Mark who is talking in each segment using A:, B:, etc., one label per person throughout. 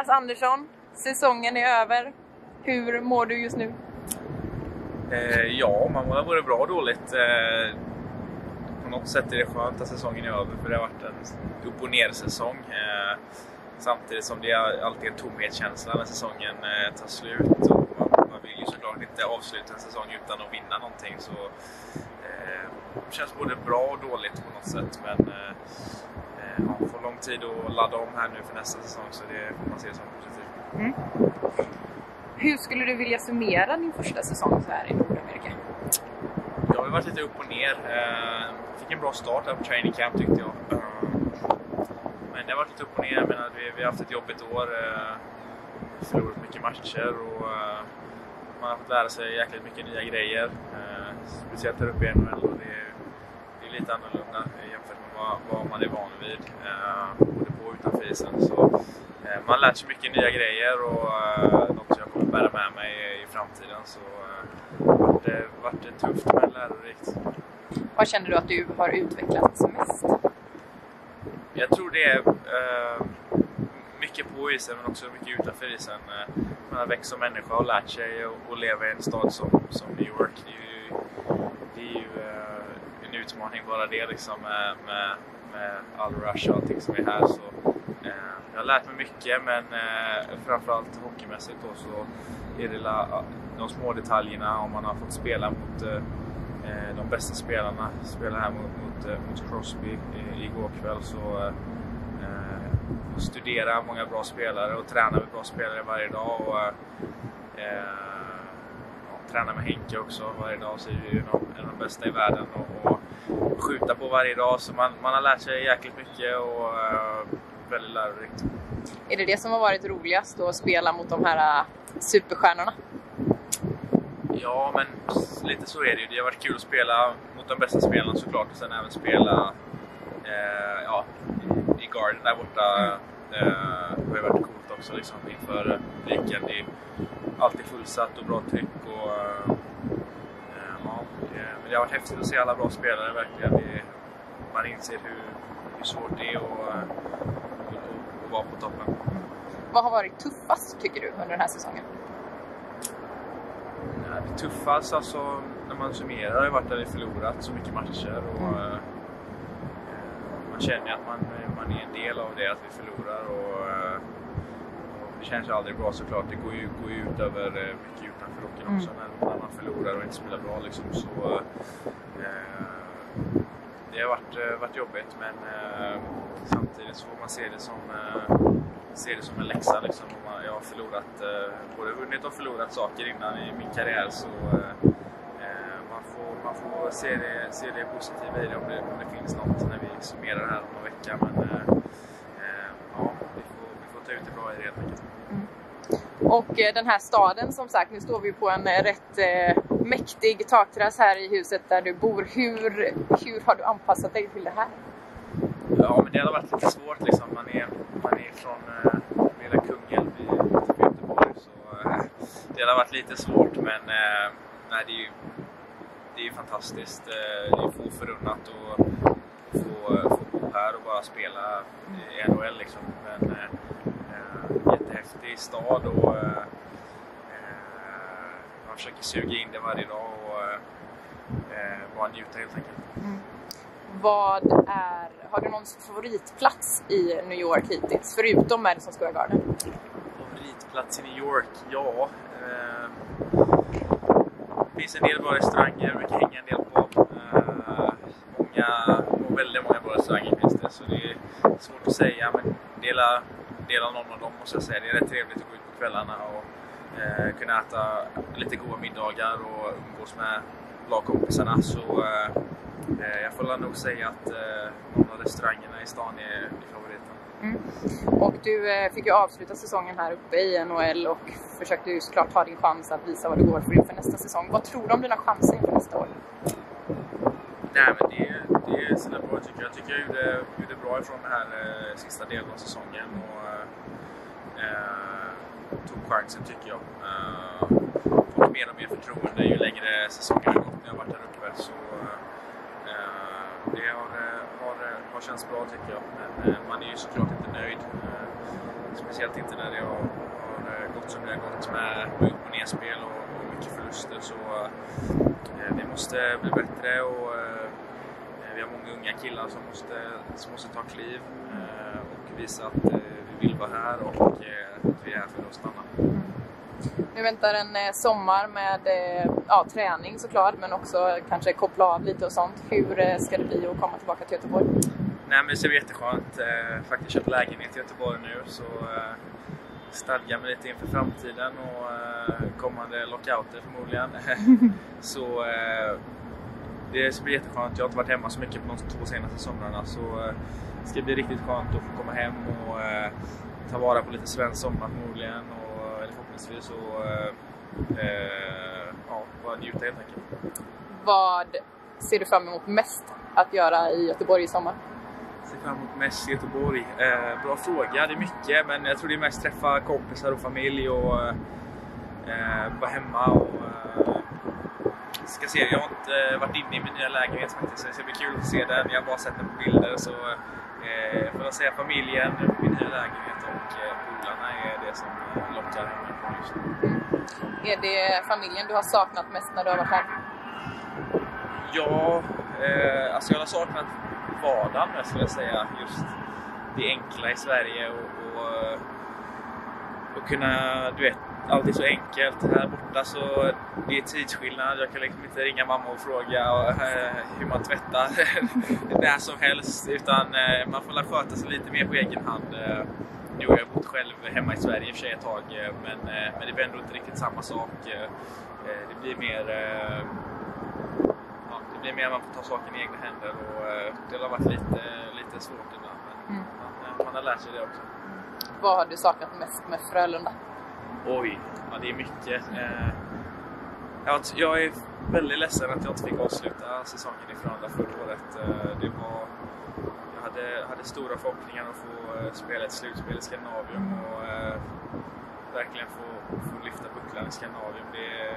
A: Andreas Andersson, säsongen är över. Hur mår du just nu?
B: Ja, man mår både bra och dåligt. På något sätt är det skönt att säsongen är över, för det har varit en upp- och ner säsong. Samtidigt som det är alltid en tomhetskänsla när säsongen tar slut. Och man vill ju såklart inte avsluta en säsong utan att vinna någonting. Så det känns både bra och dåligt på något sätt. Men man får lång tid att ladda om här nu för nästa säsong, så det får man se som positivt.
A: Mm. Hur skulle du vilja summera din första säsong så här i Nordamerika?
B: Jag har varit lite upp och ner. Fick en bra start här på training camp tyckte jag. Men det har varit lite upp och ner. Men vi har haft ett jobbigt år. Förlorat mycket matcher och man har fått lära sig jäkligt mycket nya grejer. Speciellt här uppe i NHL, och det är lite annorlunda jämfört med vad man är van vid. Både på och utanför isen. Så man har lärt sig mycket nya grejer och något jag kommer bära med mig i framtiden. Så det har varit tufft men lärorikt.
A: Vad känner du att du har utvecklats mest?
B: Jag tror det är mycket på isen men också mycket utanför isen. Man har växt som människa och lärt sig att leva i en stad som New York. Det är ju en utmaning bara det liksom, med all rush och allting som är här. Så, jag har lärt mig mycket, men framförallt hockeymässigt då, så är det de små detaljerna. Om man har fått spela mot de bästa spelarna, spela här mot Crosby igår kväll, så studera många bra spelare och träna med bra spelare varje dag och träna med Henke också varje dag, så är det ju en av de bästa i världen och skjuta på varje dag, så man har lärt sig jäkligt mycket och väldigt lärorikt.
A: Är det som har varit roligast då, att spela mot de här superstjärnorna?
B: Ja, men lite så är det ju. Det har varit kul att spela mot de bästa spelarna såklart, och sen även spela i Garden där borta. Det har ju varit coolt också liksom, inför publiken. Det är alltid fullsatt och bra tryck och men det har varit häftigt att se alla bra spelare verkligen. Man inser hur svårt det är att vara på toppen.
A: Vad har varit tuffast tycker du under den här säsongen?
B: Ja, det tuffast alltså, när man summerar, har ju varit att vi förlorat så mycket matcher och man känner att man är en del av det, att vi förlorar och det känns ju aldrig bra såklart. Det går ju ut över mycket utanför rocken också när man förlorar och inte spelar bra liksom, så det har varit jobbigt, men samtidigt så får man se det som en läxa liksom. Jag har förlorat, både vunnit och förlorat saker innan i min karriär, så man får se det positiva i det om det finns något när vi summerar här om en vecka, men vi får ta ut det bra i det helt enkelt.
A: Och den här staden, som sagt, nu står vi på en rätt mäktig takterrass här i huset där du bor. Hur har du anpassat dig till det här?
B: Ja, men det har varit lite svårt liksom. Man är från lilla Kungälv i Göteborg, så det har varit lite svårt, men nej, det är ju fantastiskt. Det är få förunnat att få bo här och bara spela i NHL liksom. Men jättehäftig stad och man försöker suga in det varje dag och bara njuta helt enkelt.
A: Har du någon favoritplats i New York hittills, förutom Madison Square Garden?
B: Favoritplats i New York? Ja. Det finns en del bra restauranger, vi kan hänga en del på. Väldigt många bra restauranger finns det, så det är svårt att säga, men dela någon av dem måste jag säga. Det är rätt trevligt att gå ut på kvällarna och kunna äta lite goda middagar och umgås med lagkompisarna, så jag får nog säga att någon av restaurangerna i stan är favoriten.
A: Och du fick ju avsluta säsongen här uppe i NHL och försökte ju såklart ta din chans att visa vad det går för inför nästa säsong. Vad tror du om dina chanser inför nästa år?
B: Nej, men det är sådär bra tycker jag. Jag tycker jag gjorde bra ifrån den här sista delen av säsongen och tog chansen tycker jag. Fått mer och mer förtroende ju längre säsongen har gått när jag har varit här uppe, så det har känts bra tycker jag. Men man är ju såklart inte nöjd. Speciellt inte när det har gått som det har gått med upp- och nedspel och mycket förluster. Så vi måste bli bättre och vi har många unga killar som måste ta kliv och visa att vi vill vara här och att vi är här för att stanna.
A: Nu väntar en sommar med träning såklart, men också kanske koppla av lite och sånt. Hur ska det bli att komma tillbaka till Göteborg?
B: Nej, men det ser jätteskönt. Faktiskt köpt lägenhet i Göteborg nu, så stadgar mig lite inför framtiden och kommande lockouter förmodligen. Så det ska bli jätteskönt. Jag har inte varit hemma så mycket på de 2 senaste somrarna, så det ska bli riktigt skönt att få komma hem och ta vara på lite svensk sommar förmodligen, eller förhoppningsvis bara njuta helt enkelt.
A: Vad ser du fram emot mest att göra i Göteborg i sommar?
B: Ser fram emot mest i Göteborg? Bra fråga, det är mycket, men jag tror det är mest träffa kompisar och familj och vara hemma och ska se. Jag har inte varit inne i min nya lägenhet faktiskt, så det ska bli kul att se den. Jag har bara sett den på bilder, så för att säga familjen, min nya lägenhet och polarna är det som lockar hemifrån just nu.
A: Är det familjen du har saknat mest när du har varit här?
B: Ja, alltså jag har saknat vardagen, skulle jag säga, just det enkla i Sverige och kunna, du vet, allt är så enkelt. Här borta så det är tidsskillnad. Jag kan liksom inte ringa mamma och fråga hur man tvättar när som helst, utan man får lära sköta sig lite mer på egen hand. Nu har jag bott själv hemma i Sverige i och för sig ett tag, men det blir ändå inte riktigt samma sak. Det blir mer att man får ta saken i egna händer, och det har varit lite svårt ibland, men man har lärt sig det också.
A: Vad har du saknat mest med Frölunda?
B: Oj, ja, det är mycket. Jag är väldigt ledsen att jag inte fick avsluta säsongen i Frölunda förra året. Jag hade stora förhoppningar att få spela ett slutspel i Skandinavien och verkligen få lyfta bucklan i Skandinavien.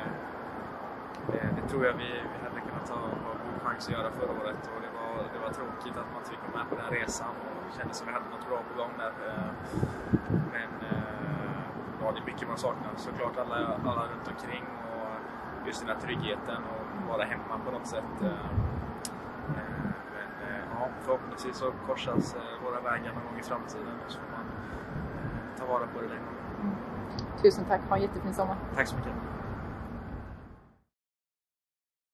B: Det tror jag vi hade kunnat ha god chans att göra förra året, och det var tråkigt att man inte fick vara med på den resan, och det kändes som att vi hade något bra på gång där. Men ja, det är mycket man saknar. Såklart alla runt omkring och just den här tryggheten och vara hemma på något sätt. Men ja, förhoppningsvis så korsas våra vägar någon gång i framtiden, och så får man ta vara på det längre.
A: Tusen tack, ha en jättefin sommar.
B: Tack så mycket.